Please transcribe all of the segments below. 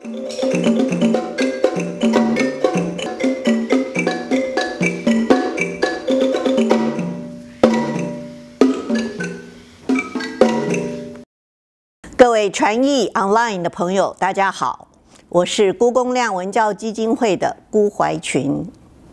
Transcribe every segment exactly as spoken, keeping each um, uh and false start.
各位传艺 online 的朋友，大家好，我是辜公亮文教基金会的辜怀群。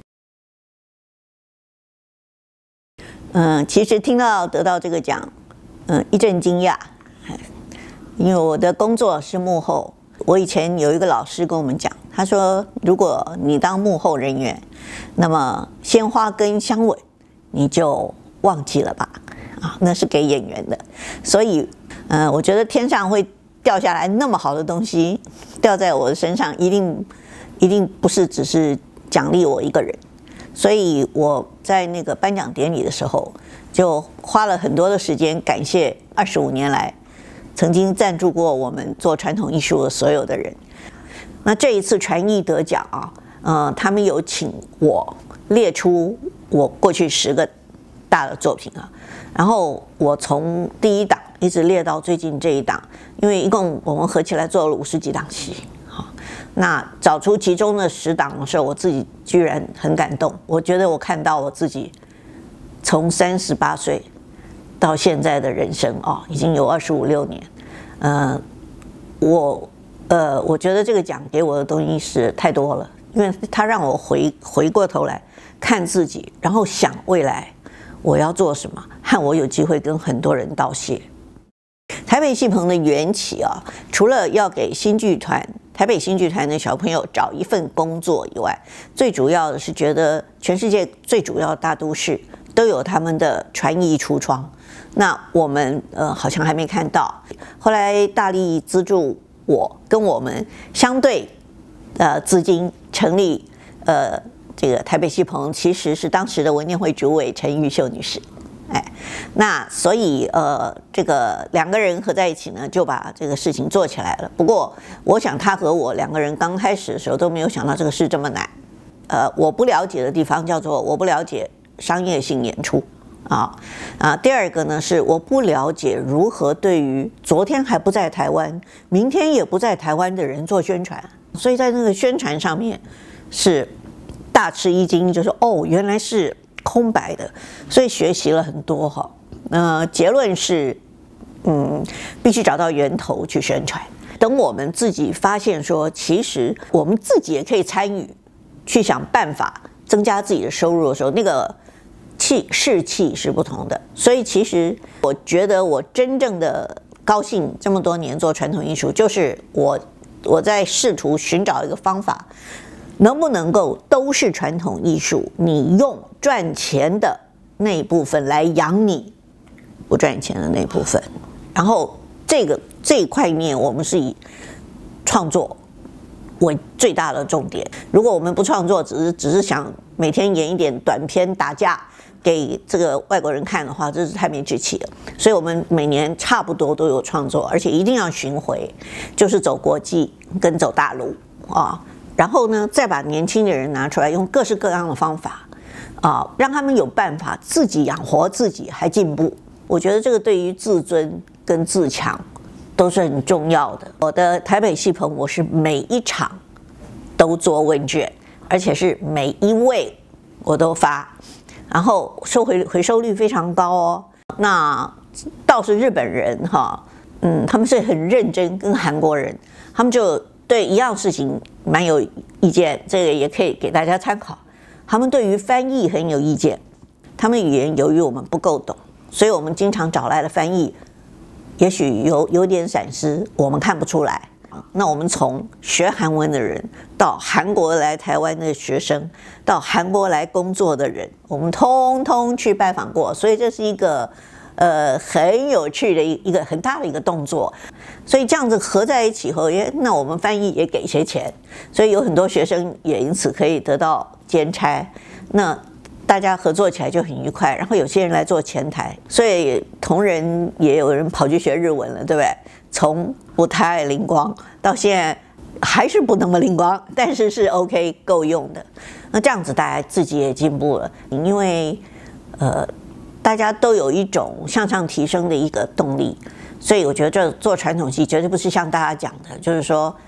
嗯，其实听到得到这个奖，嗯，一阵惊讶，因为我的工作是幕后。我以前有一个老师跟我们讲，他说，如果你当幕后人员，那么鲜花跟香吻你就忘记了吧，啊，那是给演员的。所以，嗯、呃，我觉得天上会掉下来那么好的东西，掉在我的身上，一定一定不是只是奖励我一个人。所以我在那个颁奖典礼的时候，就花了很多的时间感谢二十五年来曾经赞助过我们做传统艺术的所有的人。那这一次传艺得奖啊，呃，他们有请我列出我过去十个大的作品啊，然后我从第一档一直列到最近这一档，因为一共我们合起来做了五十几档戏。那找出其中的十档的时候，我自己居然很感动。我觉得我看到我自己从三十八岁到现在的人生哦，已经有二十五六年。呃，我呃，我觉得这个奖给我的东西是太多了，因为它让我回回过头来看自己，然后想未来我要做什么，和我有机会跟很多人道谢。台北戏棚的缘起啊，除了要给新剧团、台北新剧团的小朋友找一份工作以外，最主要的是觉得全世界最主要的大都市都有他们的传艺橱窗，那我们呃好像还没看到。后来大力资助我跟我们相对呃资金成立呃这个台北戏棚，其实是当时的文建会主委陈玉秀女士。哎，那所以呃，这个两个人合在一起呢，就把这个事情做起来了。不过，我想他和我两个人刚开始的时候都没有想到这个事这么难。呃，我不了解的地方叫做我不了解商业性演出啊啊。第二个呢是我不了解如何对于昨天还不在台湾、明天也不在台湾的人做宣传，所以在那个宣传上面是大吃一惊，就是哦，原来是空白的，所以学习了很多哈。呃，结论是，嗯，必须找到源头去宣传。等我们自己发现说，其实我们自己也可以参与，去想办法增加自己的收入的时候，那个气士气是不同的。所以其实我觉得我真正的高兴，这么多年做传统艺术，就是我我在试图寻找一个方法。能不能够都是传统艺术？你用赚钱的那一部分来养你不赚钱的那一部分，然后这个这一块面我们是以创作为最大的重点。如果我们不创作，只是只是想每天演一点短片打架给这个外国人看的话，这是太没志气了。所以我们每年差不多都有创作，而且一定要巡回，就是走国际跟走大陆啊。然后呢，再把年轻的人拿出来，用各式各样的方法，啊，让他们有办法自己养活自己，还进步。我觉得这个对于自尊跟自强都是很重要的。我的台北戏棚，我是每一场都做问卷，而且是每一位我都发，然后收回回收率非常高哦。那倒是日本人哈，嗯，他们是很认真，跟韩国人，他们就对一样事情蛮有意见，这个也可以给大家参考。他们对于翻译很有意见，他们语言由于我们不够懂，所以我们经常找来的翻译，也许有有点闪失，我们看不出来。那我们从学韩文的人到韩国来台湾的学生，到韩国来工作的人，我们通通去拜访过，所以这是一个呃很有趣的一个很大的一个动作。所以这样子合在一起后，那我们翻译也给一些钱，所以有很多学生也因此可以得到兼差，那大家合作起来就很愉快。然后有些人来做前台，所以同仁也有人跑去学日文了，对不对？从不太灵光到现在还是不那么灵光，但是是 OK 够用的。那这样子大家自己也进步了，因为呃大家都有一种向上提升的一个动力。所以我觉得这做传统戏绝对不是像大家讲的，就是说，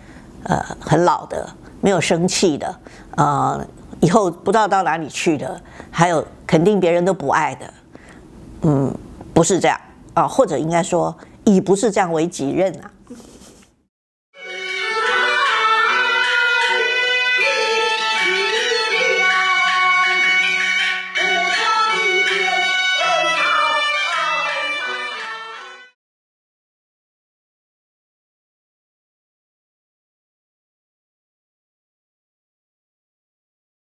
呃很老的，没有生气的，呃，以后不知道到哪里去的，还有肯定别人都不爱的，嗯，不是这样啊，或者应该说以不是这样为己任啊。